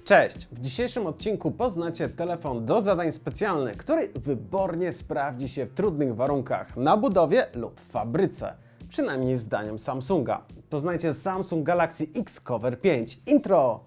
Cześć! W dzisiejszym odcinku poznacie telefon do zadań specjalnych, który wybornie sprawdzi się w trudnych warunkach na budowie lub w fabryce. Przynajmniej zdaniem Samsunga. Poznajcie Samsung Galaxy X Cover 5. Intro!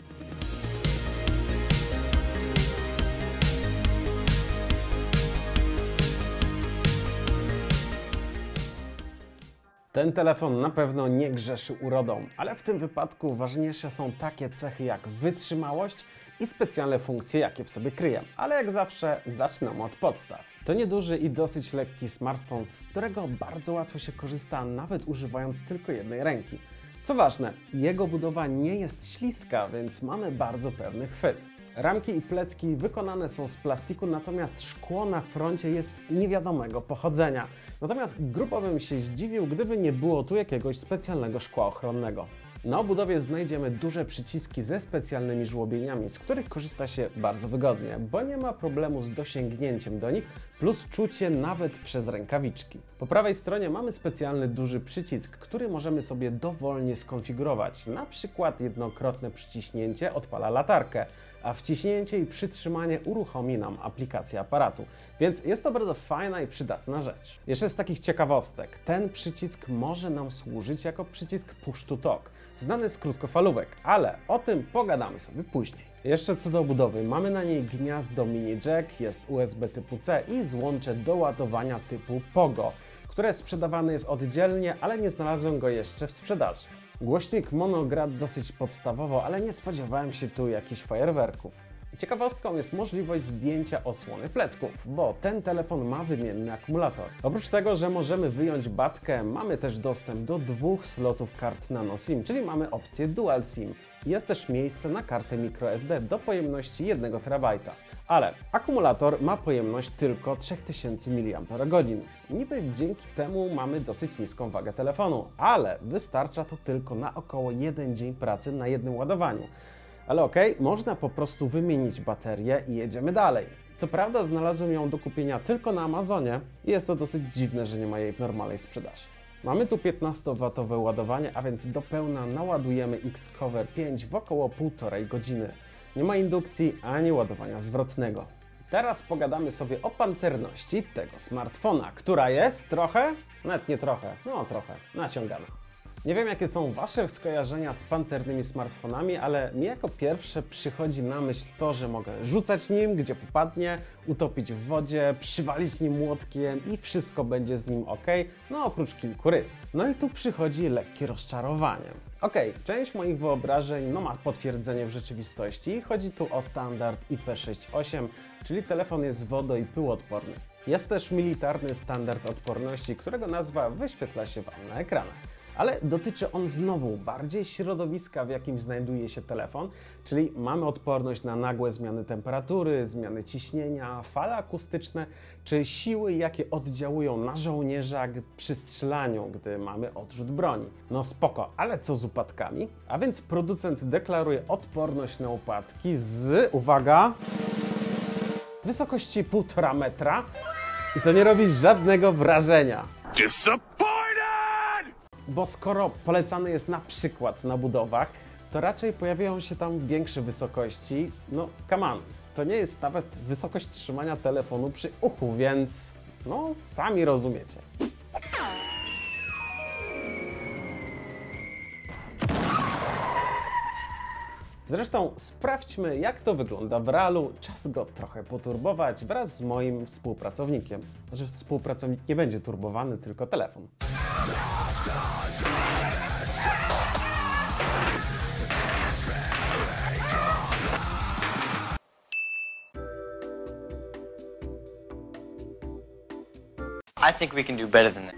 Ten telefon na pewno nie grzeszy urodą, ale w tym wypadku ważniejsze są takie cechy jak wytrzymałość i specjalne funkcje, jakie w sobie kryje. Ale jak zawsze zaczynamy od podstaw. To nieduży i dosyć lekki smartfon, z którego bardzo łatwo się korzysta, nawet używając tylko jednej ręki. Co ważne, jego budowa nie jest śliska, więc mamy bardzo pewny chwyt. Ramki i plecki wykonane są z plastiku, natomiast szkło na froncie jest niewiadomego pochodzenia. Natomiast grubo bym się zdziwił, gdyby nie było tu jakiegoś specjalnego szkła ochronnego. Na obudowie znajdziemy duże przyciski ze specjalnymi żłobieniami, z których korzysta się bardzo wygodnie, bo nie ma problemu z dosięgnięciem do nich, plus czucie nawet przez rękawiczki. Po prawej stronie mamy specjalny duży przycisk, który możemy sobie dowolnie skonfigurować. Na przykład jednokrotne przyciśnięcie odpala latarkę, a wciśnięcie i przytrzymanie uruchomi nam aplikację aparatu. Więc jest to bardzo fajna i przydatna rzecz. Jeszcze z takich ciekawostek, ten przycisk może nam służyć jako przycisk Push to Talk, znany z krótkofalówek, ale o tym pogadamy sobie później. Jeszcze co do obudowy, mamy na niej gniazdo mini jack, jest USB typu C i złącze do ładowania typu Pogo, które sprzedawane jest oddzielnie, ale nie znalazłem go jeszcze w sprzedaży. Głośnik mono gra dosyć podstawowo, ale nie spodziewałem się tu jakichś fajerwerków. Ciekawostką jest możliwość zdjęcia osłony plecków, bo ten telefon ma wymienny akumulator. Oprócz tego, że możemy wyjąć batkę, mamy też dostęp do 2 slotów kart nano SIM, czyli mamy opcję Dual SIM. Jest też miejsce na kartę microSD do pojemności 1 TB. Ale akumulator ma pojemność tylko 3000 mAh. Niby dzięki temu mamy dosyć niską wagę telefonu, ale wystarcza to tylko na około 1 dzień pracy na jednym ładowaniu. Ale okej, można po prostu wymienić baterię i jedziemy dalej. Co prawda znalazłem ją do kupienia tylko na Amazonie i jest to dosyć dziwne, że nie ma jej w normalnej sprzedaży. Mamy tu 15W ładowanie, a więc do pełna naładujemy X Cover 5 w około 1,5 godziny. Nie ma indukcji ani ładowania zwrotnego. Teraz pogadamy sobie o pancerności tego smartfona, która jest trochę, nawet nie trochę, no trochę, naciągana. Nie wiem, jakie są Wasze skojarzenia z pancernymi smartfonami, ale mi jako pierwsze przychodzi na myśl to, że mogę rzucać nim, gdzie popadnie, utopić w wodzie, przywalić nim młotkiem i wszystko będzie z nim ok, no oprócz kilku rys. No i tu przychodzi lekkie rozczarowanie. Część moich wyobrażeń ma potwierdzenie w rzeczywistości. Chodzi tu o standard IP68, czyli telefon jest wodo- i pyłoodporny. Jest też militarny standard odporności, którego nazwa wyświetla się Wam na ekranach. Ale dotyczy on znowu bardziej środowiska, w jakim znajduje się telefon, czyli mamy odporność na nagłe zmiany temperatury, zmiany ciśnienia, fale akustyczne, czy siły, jakie oddziałują na żołnierza przy strzelaniu, gdy mamy odrzut broni. No spoko, ale co z upadkami? A więc producent deklaruje odporność na upadki z, uwaga, wysokości 1,5 metra i to nie robi żadnego wrażenia. Bo skoro polecany jest na przykład na budowach, to raczej pojawiają się tam większe wysokości. No, come on, to nie jest nawet wysokość trzymania telefonu przy uchu, więc no, sami rozumiecie. Zresztą sprawdźmy, jak to wygląda w realu. Czas go trochę poturbować wraz z moim współpracownikiem. Znaczy, współpracownik nie będzie turbowany, tylko telefon. I think we can do better than that.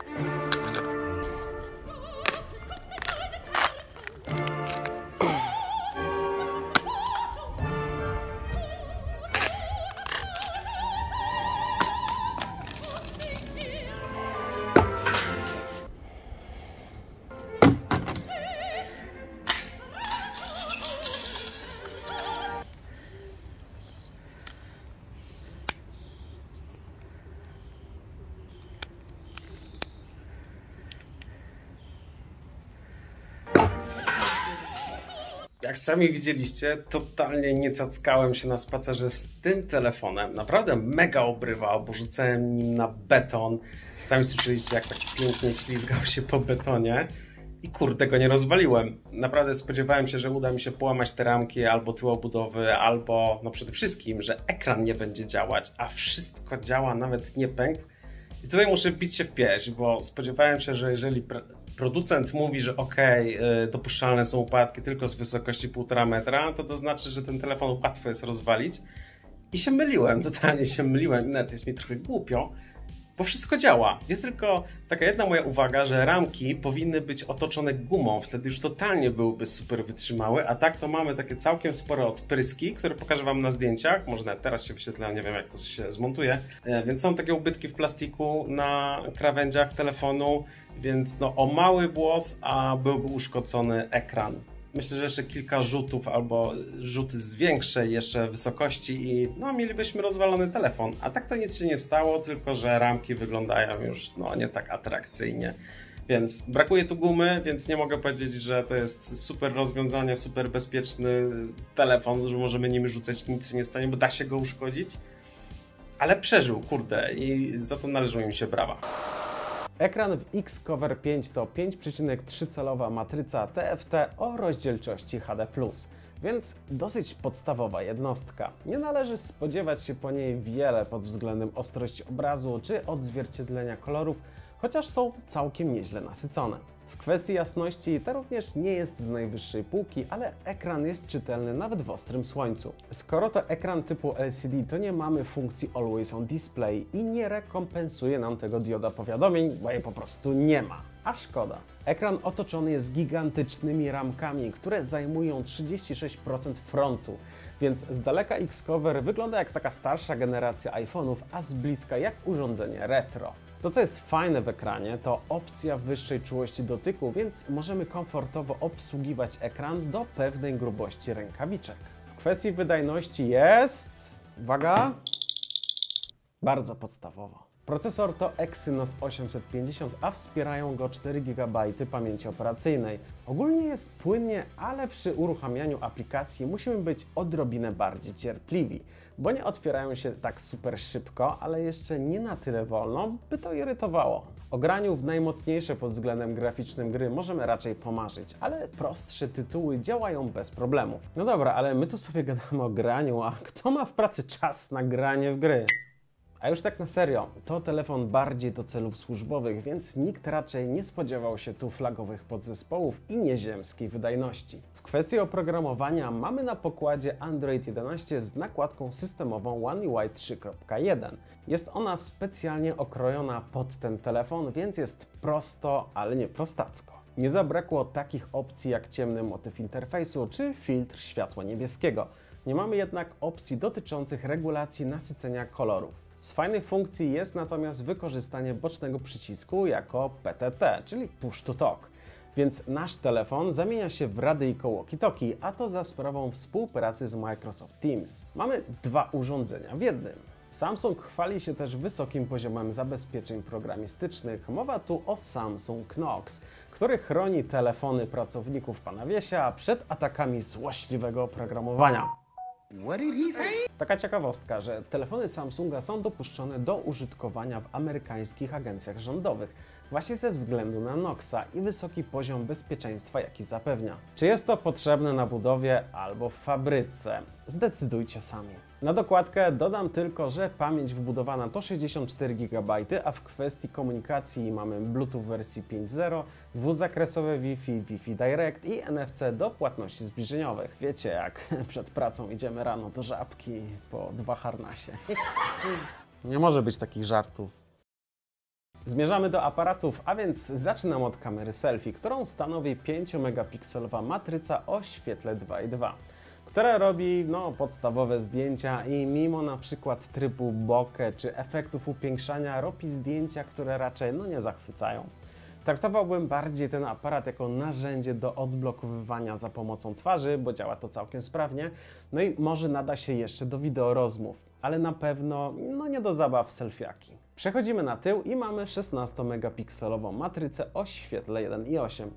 Jak sami widzieliście, totalnie nie cackałem się na spacerze z tym telefonem. Naprawdę mega obrywał, bo rzucałem nim na beton. Sami słyszeliście, jak tak pięknie ślizgał się po betonie. I kurde, go nie rozwaliłem. Naprawdę spodziewałem się, że uda mi się połamać te ramki albo tył obudowy, albo no przede wszystkim, że ekran nie będzie działać, a wszystko działa, nawet nie pękł. I tutaj muszę bić się w pierś, bo spodziewałem się, że jeżeli producent mówi, że okej, dopuszczalne są upadki tylko z wysokości 1,5 metra, to znaczy, że ten telefon łatwo jest rozwalić. I się myliłem, totalnie się myliłem. Nawet jest mi trochę głupio, bo wszystko działa. Jest tylko taka jedna moja uwaga, że ramki powinny być otoczone gumą, wtedy już totalnie byłyby super wytrzymałe, a tak to mamy takie całkiem spore odpryski, które pokażę wam na zdjęciach, może nawet teraz się wyświetlają, nie wiem jak to się zmontuje, więc są takie ubytki w plastiku na krawędziach telefonu, więc no o mały włos, a byłby uszkodzony ekran. Myślę, że jeszcze kilka rzutów albo rzuty z większej jeszcze wysokości i no mielibyśmy rozwalony telefon. A tak to nic się nie stało, tylko że ramki wyglądają już no nie tak atrakcyjnie. Więc brakuje tu gumy, więc nie mogę powiedzieć, że to jest super rozwiązanie, super bezpieczny telefon, że możemy nim rzucać, nic się nie stanie, bo da się go uszkodzić. Ale przeżył, kurde, i za to należą im się brawa. Ekran w Xcover 5 to 5,3 calowa matryca TFT o rozdzielczości HD+, więc dosyć podstawowa jednostka. Nie należy spodziewać się po niej wiele pod względem ostrości obrazu czy odzwierciedlenia kolorów, chociaż są całkiem nieźle nasycone. W kwestii jasności to również nie jest z najwyższej półki, ale ekran jest czytelny nawet w ostrym słońcu. Skoro to ekran typu LCD, to nie mamy funkcji Always On Display i nie rekompensuje nam tego dioda powiadomień, bo jej po prostu nie ma. A szkoda. Ekran otoczony jest gigantycznymi ramkami, które zajmują 36% frontu, więc z daleka Xcover wygląda jak taka starsza generacja iPhone'ów, a z bliska jak urządzenie retro. To, co jest fajne w ekranie, to opcja wyższej czułości dotyku, więc możemy komfortowo obsługiwać ekran do pewnej grubości rękawiczek. W kwestii wydajności jest... uwaga! Bardzo podstawowo. Procesor to Exynos 850, a wspierają go 4 GB pamięci operacyjnej. Ogólnie jest płynnie, ale przy uruchamianiu aplikacji musimy być odrobinę bardziej cierpliwi, bo nie otwierają się tak super szybko, ale jeszcze nie na tyle wolno, by to irytowało. O graniu w najmocniejsze pod względem graficznym gry możemy raczej pomarzyć, ale prostsze tytuły działają bez problemów. No dobra, ale my tu sobie gadamy o graniu, a kto ma w pracy czas na granie w gry? A już tak na serio, to telefon bardziej do celów służbowych, więc nikt raczej nie spodziewał się tu flagowych podzespołów i nieziemskiej wydajności. W kwestii oprogramowania mamy na pokładzie Android 11 z nakładką systemową One UI 3.1. Jest ona specjalnie okrojona pod ten telefon, więc jest prosto, ale nie prostacko. Nie zabrakło takich opcji jak ciemny motyw interfejsu czy filtr światła niebieskiego. Nie mamy jednak opcji dotyczących regulacji nasycenia kolorów. Z fajnych funkcji jest natomiast wykorzystanie bocznego przycisku jako PTT, czyli Push to Talk. Więc nasz telefon zamienia się w radyjko walkie-talkie, a to za sprawą współpracy z Microsoft Teams. Mamy dwa urządzenia w jednym. Samsung chwali się też wysokim poziomem zabezpieczeń programistycznych. Mowa tu o Samsung Knox, który chroni telefony pracowników pana Wiesia przed atakami złośliwego oprogramowania. What did he say? Taka ciekawostka, że telefony Samsunga są dopuszczone do użytkowania w amerykańskich agencjach rządowych, właśnie ze względu na Knoxa i wysoki poziom bezpieczeństwa, jaki zapewnia. Czy jest to potrzebne na budowie albo w fabryce? Zdecydujcie sami. Na dokładkę dodam tylko, że pamięć wbudowana to 64 GB, a w kwestii komunikacji mamy Bluetooth wersji 5.0, dwuzakresowe Wi-Fi, Wi-Fi Direct i NFC do płatności zbliżeniowych. Wiecie, jak przed pracą idziemy rano do Żabki po 2 harnasie. Nie może być takich żartów. Zmierzamy do aparatów, a więc zaczynam od kamery selfie, którą stanowi 5-megapikselowa matryca o świetle 2.2. która robi podstawowe zdjęcia i mimo na przykład trybu bokeh czy efektów upiększania robi zdjęcia, które raczej nie zachwycają. Traktowałbym bardziej ten aparat jako narzędzie do odblokowywania za pomocą twarzy, bo działa to całkiem sprawnie, no i może nada się jeszcze do wideorozmów, ale na pewno nie do zabaw selfiaki. Przechodzimy na tył i mamy 16-megapikselową matrycę o świetle 1.8.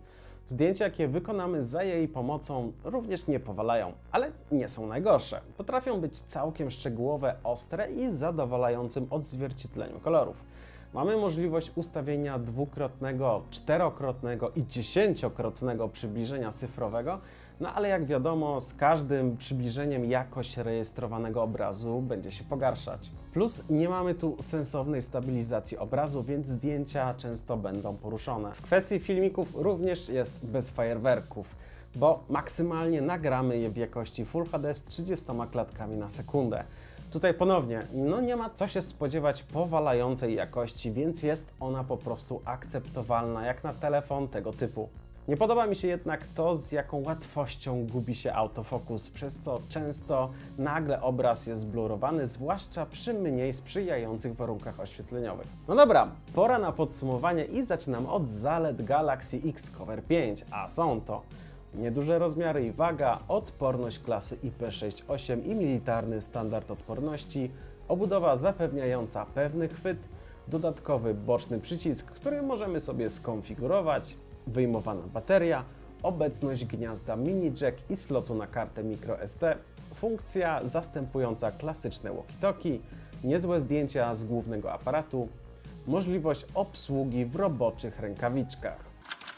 Zdjęcia, jakie wykonamy za jej pomocą, również nie powalają, ale nie są najgorsze. Potrafią być całkiem szczegółowe, ostre i zadowalającym odzwierciedleniem kolorów. Mamy możliwość ustawienia dwukrotnego, czterokrotnego i 10-krotnego przybliżenia cyfrowego, no ale jak wiadomo, z każdym przybliżeniem jakość rejestrowanego obrazu będzie się pogarszać. Plus nie mamy tu sensownej stabilizacji obrazu, więc zdjęcia często będą poruszone. W kwestii filmików również jest bez fajerwerków, bo maksymalnie nagramy je w jakości Full HD z 30 klatkami na sekundę. Tutaj ponownie, no nie ma co się spodziewać powalającej jakości, więc jest ona po prostu akceptowalna jak na telefon tego typu. Nie podoba mi się jednak to, z jaką łatwością gubi się autofokus, przez co często nagle obraz jest zblurowany, zwłaszcza przy mniej sprzyjających warunkach oświetleniowych. No dobra, pora na podsumowanie i zaczynam od zalet Galaxy X Cover 5, a są to nieduże rozmiary i waga, odporność klasy IP68 i militarny standard odporności, obudowa zapewniająca pewny chwyt, dodatkowy boczny przycisk, który możemy sobie skonfigurować, wyjmowana bateria, obecność gniazda mini jack i slotu na kartę microSD, funkcja zastępująca klasyczne walkie-talkie, niezłe zdjęcia z głównego aparatu, możliwość obsługi w roboczych rękawiczkach.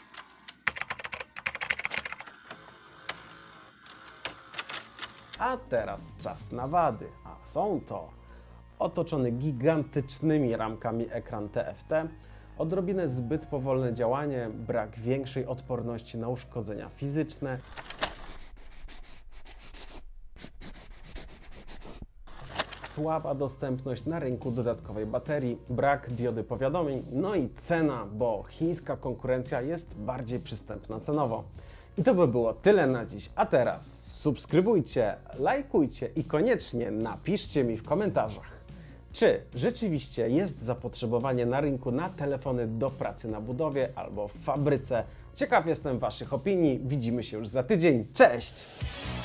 A teraz czas na wady, a są to otoczony gigantycznymi ramkami ekran TFT, odrobinę zbyt powolne działanie, brak większej odporności na uszkodzenia fizyczne, słaba dostępność na rynku dodatkowej baterii, brak diody powiadomień, no i cena, bo chińska konkurencja jest bardziej przystępna cenowo. I to by było tyle na dziś, a teraz subskrybujcie, lajkujcie i koniecznie napiszcie mi w komentarzach, czy rzeczywiście jest zapotrzebowanie na rynku na telefony do pracy na budowie albo w fabryce. Ciekaw jestem Waszych opinii, widzimy się już za tydzień, cześć!